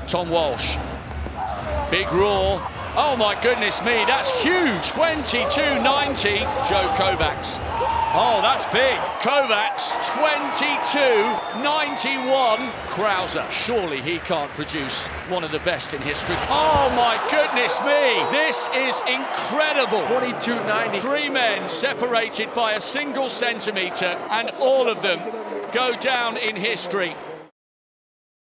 Tom Walsh. Big roar. Oh my goodness me, that's huge. 22.90, Joe Kovacs. Oh, that's big. Kovacs, 22.91. Crouser, surely he can't produce one of the best in history. Oh my goodness me, this is incredible. 22.90. 3 men separated by a single centimetre, and all of them go down in history.